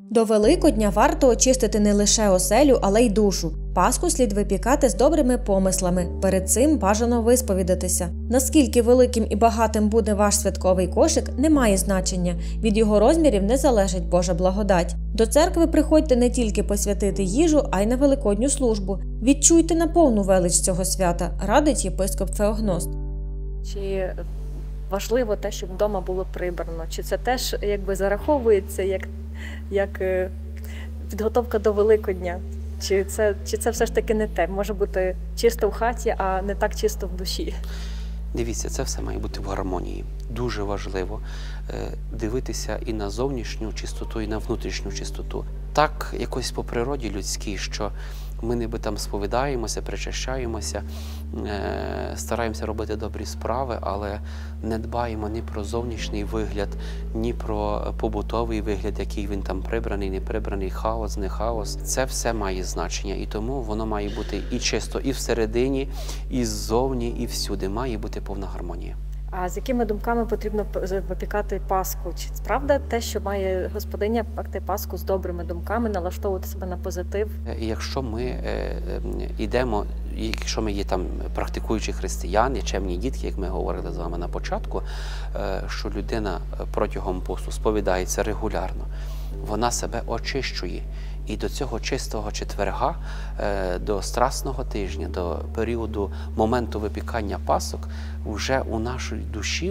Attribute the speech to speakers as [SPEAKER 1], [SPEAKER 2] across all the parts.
[SPEAKER 1] До Великодня варто очистити не лише оселю, але й душу. Пасху слід випікати з добрими помислами. Перед цим бажано висповідатися. Наскільки великим і багатим буде ваш святковий кошик, не має значення. Від його розмірів не залежить Божа благодать. До церкви приходьте не тільки посвятити їжу, а й на великодню службу. Відчуйте наповну велич цього свята, радить єпископ Феогност.
[SPEAKER 2] Чи важливо те, щоб вдома було прибрано? Чи це теж зараховується як підготовка до Великодня? Чи це все ж таки не те? Може бути чисто в хаті, а не так чисто в душі?
[SPEAKER 3] Дивіться, це все має бути в гармонії. Дуже важливо дивитися і на зовнішню чистоту, і на внутрішню чистоту. Так якось по природі людській, що ми ніби там сповідаємося, причащаємося, стараємося робити добрі справи, але не дбаємо ні про зовнішній вигляд, ні про побутовий вигляд, який він там прибраний, не прибраний, хаос, не хаос. Це все має значення, і тому воно має бути і чисто, і всередині, і ззовні, і всюди. Має бути повна гармонія.
[SPEAKER 2] А з якими думками потрібно випікати Пасху? Чи правда те, що має господиня пекти Пасху з добрими думками, налаштовувати себе на позитив?
[SPEAKER 3] Якщо ми йдемо, якщо ми є там практикуючі християни, чемні дітки, як ми говорили з вами на початку, що людина протягом посту сповідається регулярно, вона себе очищує. І до цього чистого четверга, до страсного тижня, до періоду моменту випікання Пасок, вже у нашій душі,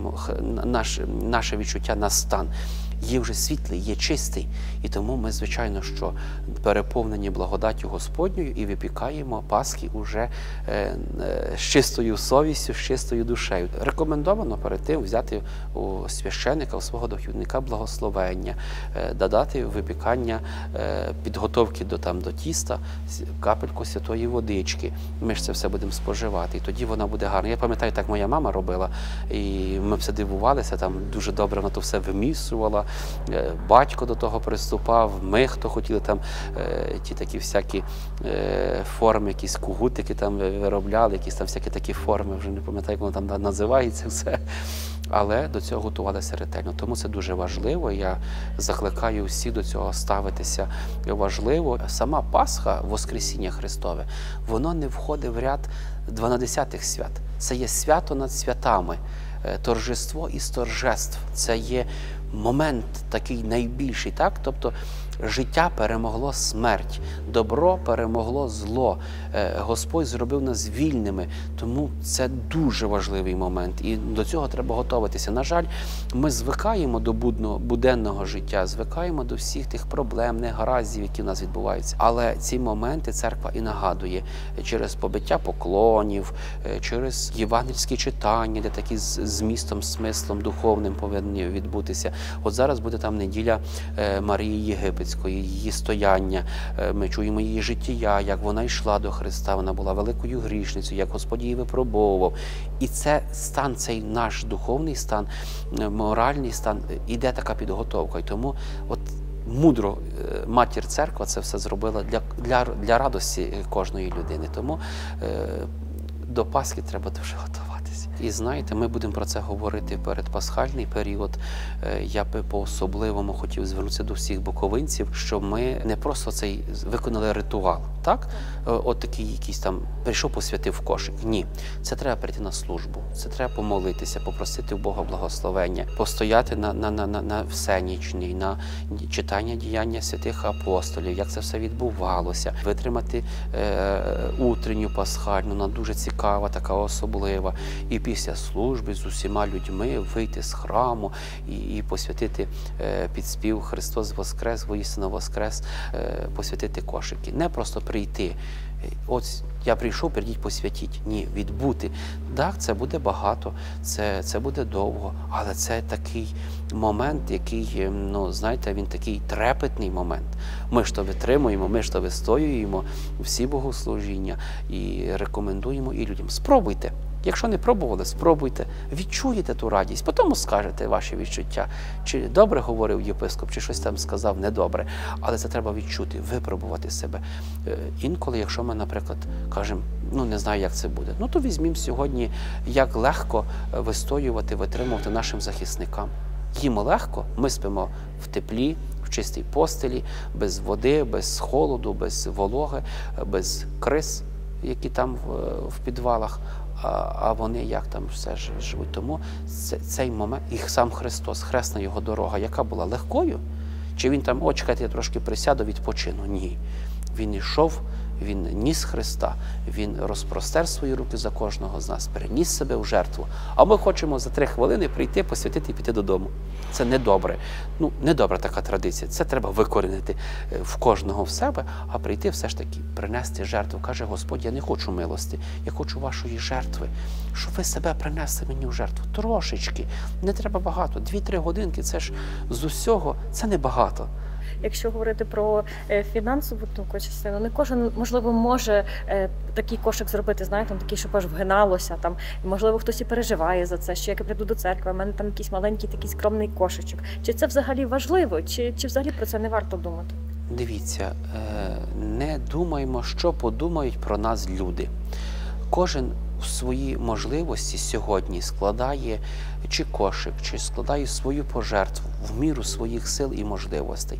[SPEAKER 3] наше відчуття на стан є вже світлий, є чистий. І тому ми, звичайно, що переповнені благодаттю Господньою і випікаємо Пасхи уже з чистою совістю, з чистою душею. Рекомендовано перед тим взяти у священика, у свого духовника благословення, додати випікання підготовки до тіста, капельку святої водички. Ми ж це все будемо споживати, і тоді вона буде гарна. Я пам'ятаю, так моя мама робила, і ми все дивувалися, там дуже добре вона то все вимісувала. Батько до того приступав, ми, хто хотіли там ті такі всякі форми, якісь кугутики там виробляли, якісь там всякі такі форми, вже не пам'ятаю, як воно там називається все. Але до цього готувалися ретельно. Тому це дуже важливо. Я закликаю всіх до цього ставитися важливо. Сама Пасха, Воскресіння Христове, воно не входить в ряд 12-х свят. Це є свято над святами, торжество із торжеств. Це є момент такий найбільший, так? Тобто життя перемогло смерть, добро перемогло зло, Господь зробив нас вільними, тому це дуже важливий момент, і до цього треба готуватися. На жаль, ми звикаємо до буденного життя, звикаємо до всіх тих проблем, негараздів, які в нас відбуваються, але ці моменти церква і нагадує через побиття поклонів, через євангельські читання, де такі з змістом, смислом духовним повинні відбутися. От зараз буде там неділя Марії Єгипетської, її стояння, ми чуємо її життя, як вона йшла до Христа, вона була великою грішницею, як Господь її випробовував. І це стан, цей наш духовний стан, моральний стан, іде така підготовка. І тому от мудро Матір Церква це все зробила для радості кожної людини. Тому до Пасхи треба дуже готуватися. І знаєте, ми будемо про це говорити в передпасхальний період. Я би по-особливому хотів звернутися до всіх буковинців, що ми не просто цей виконали ритуал, так? От такий якийсь там прийшов, посвятив кошик. Ні. Це треба прийти на службу, це треба помолитися, попросити у Бога благословення, постояти на всенічній, на читання діяння святих апостолів, як це все відбувалося, витримати утренню пасхальну, вона дуже цікава, така особлива. І після служби з усіма людьми вийти з храму і посвятити підспів «Христос Воскрес, воістину Воскрес», посвятити кошики. Не просто прийти. От я прийшов, прийдіть, посвятіть. Ні, відбути. Так, це буде багато, це буде довго, але це такий момент, який, ну, знаєте, він такий трепетний момент. Ми ж то витримуємо, ми ж то вистоюємо всі богослужіння і рекомендуємо і людям. Спробуйте. Якщо не пробували, спробуйте, відчуєте ту радість, потім скажете ваші відчуття, чи добре говорив єпископ, чи щось там сказав недобре. Але це треба відчути, випробувати себе. Інколи, якщо ми, наприклад, кажемо, ну не знаю, як це буде, ну то візьмімо сьогодні, як легко вистоювати, витримувати нашим захисникам. Їм легко, ми спимо в теплі, в чистій постелі, без води, без холоду, без вологи, без криз, які там в підвалах. А вони як там все живуть. Тому цей момент, і сам Христос, хресна його дорога, яка була легкою? Чи він там, чекайте, я трошки присяду, відпочину? Ні. Він йшов, він ніс Христа, він розпростер свої руки за кожного з нас, переніс себе в жертву. А ми хочемо за 3 хвилини прийти, посвятити і піти додому. Це недобре. Недобра така традиція. Це треба викорінити в кожного в себе, а прийти все ж таки, принести жертву. Каже Господь, я не хочу милості, я хочу вашої жертви. Щоб ви себе принесли мені в жертву. Трошечки. Не треба багато. 2-3 годинки, це ж з усього, це небагато.
[SPEAKER 2] Якщо говорити про фінансову таку частину, не кожен, можливо, може такий кошик зробити, знаєте, такий, щоб аж вгиналося. Там, можливо, хтось і переживає за це, що як я прийду до церкви, в мене там якийсь маленький такий скромний кошичок. Чи це взагалі важливо, чи взагалі про це не варто думати?
[SPEAKER 3] Дивіться, не думаємо, що подумають про нас люди. Кожен в свої можливості сьогодні складає чи кошик, чи складає свою пожертву в міру своїх сил і можливостей.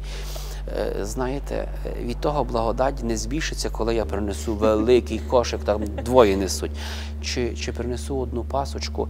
[SPEAKER 3] Знаєте, від того благодать не збільшиться, коли я принесу великий кошик, там 2 несуть. Чи принесу одну пасочку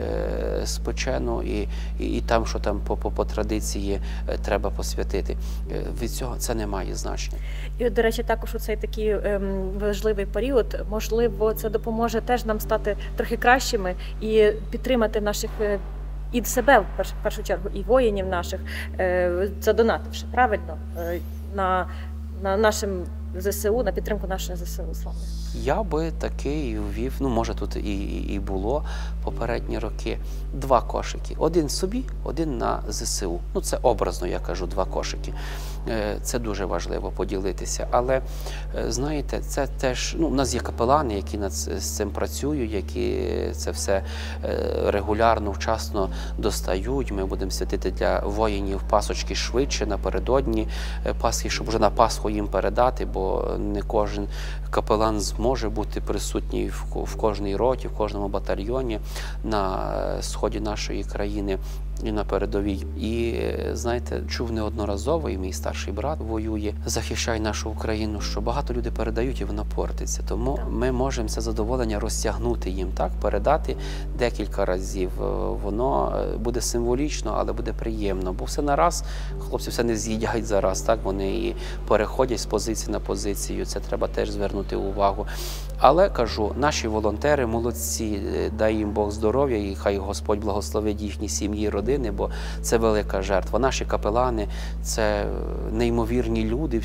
[SPEAKER 3] спечену і там, що там по традиції треба посвятити. Від цього це не має значення.
[SPEAKER 2] І, до речі, також у цей такий важливий період, можливо, це допоможе теж нам стати трохи кращими і підтримати наших і себе, в першу чергу, і воїнів наших, задонативши, правильно, на нашим ЗСУ, на підтримку наших ЗСУ славних.
[SPEAKER 3] Я би таки ввів, може тут і було попередні роки, 2 кошики. Один собі, один на ЗСУ. Це образно, я кажу, 2 кошики. Це дуже важливо поділитися. Але, знаєте, це теж, у нас є капелани, які з цим працюють, які це все регулярно, вчасно достають. Ми будемо святити для воїнів пасочки швидше, напередодні Пасхи, щоб вже на Пасху їм передати, бо не кожен капелан зможе бути присутній в кожній роті, в кожному батальйоні на сході нашої країни і на передовій. І, знаєте, чув неодноразово, і мій старший брат воює, захищає нашу Україну, що багато людей передають, і вона портиться. Тому ми можемо це задоволення розтягнути їм, передати декілька разів. Воно буде символічно, але буде приємно, бо все на раз, хлопці все не з'їдять зараз, вони і переходять з позиції на позицію, це треба теж звернути увагу. Але, кажу, наші волонтери молодці, дай їм Бог здоров'я, і хай Господь благословить їхні сім'ї, родини, бо це велика жертва. Наші капелани – це неймовірні люди,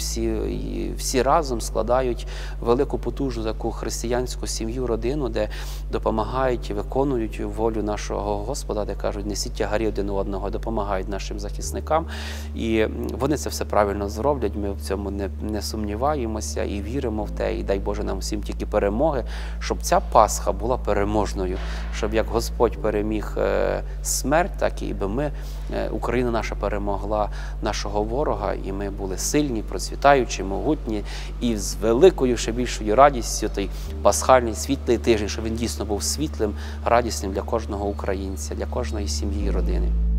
[SPEAKER 3] всі разом складають велику потужну таку християнську сім'ю, родину, де допомагають, виконують волю нашого Господа, де кажуть, несіть тягарі один у одного, допомагають нашим захисникам. І вони це все правильно зроблять, ми в цьому не сумніваємося і віримо в те, і дай Боже нам всім тільки перемоги, щоб ця Пасха була переможною, щоб як Господь переміг смерть, так і ми, Україна наша перемогла нашого ворога, і ми були сильні, процвітаючі, могутні, і з великою, ще більшою радістю той пасхальний світлий тиждень, щоб він дійсно був світлим, радісним для кожного українця, для кожної сім'ї і родини.